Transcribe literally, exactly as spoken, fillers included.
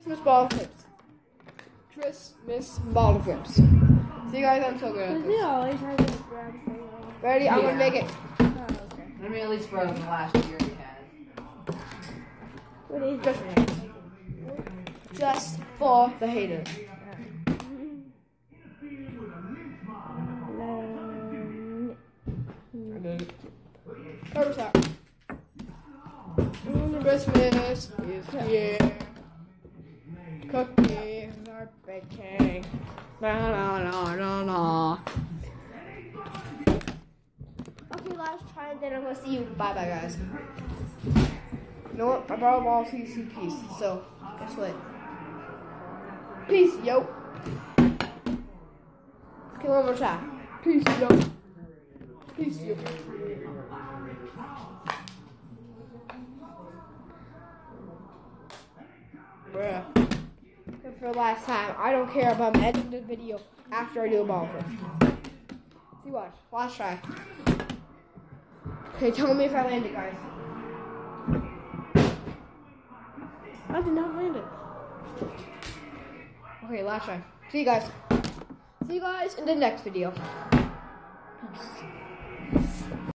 Christmas ball flips. Christmas ball flips. See you guys, I'm so good at this. always have a grab thing on. Ready? I'm gonna make it. Oh, okay. I mean, at least for the last year he has. What is Just, this? just for the haters. Purpose out. Christmas is here. Cookies are baking. Na na na na na. Okay, last try and then I'm gonna see you. Bye bye, guys. You know what? I brought all C C Ps, so guess what? Peace, yo. Okay, one more time. Peace, yo. Peace, yo. Bruh. And for the last time, I don't care if I'm editing the video after I do a ball flip. See, watch. Last try. Okay, tell me if I land it, guys. I did not land it. Okay, last try. See you guys. See you guys in the next video. Peace.